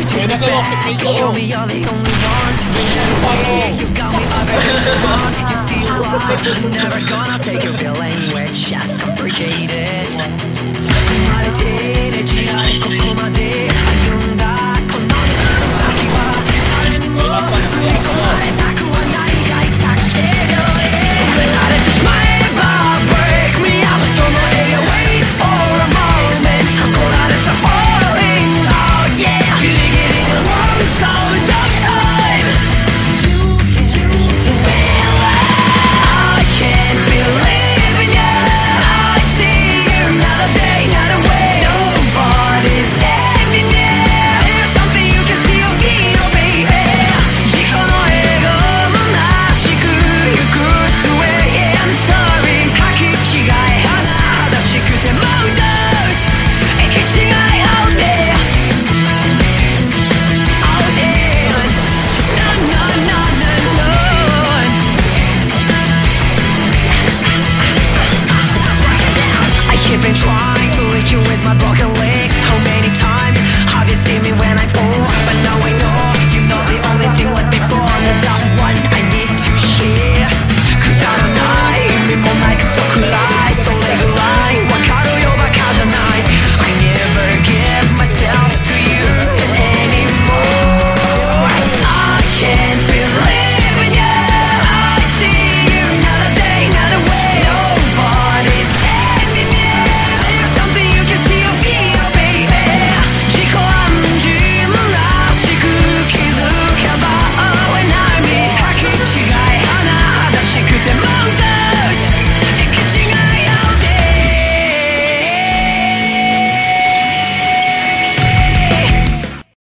take it back. Show me you're the only one. You got me already on. You still lie. Never gonna take your feeling. We're just complicated. 生まれてね、違いここまで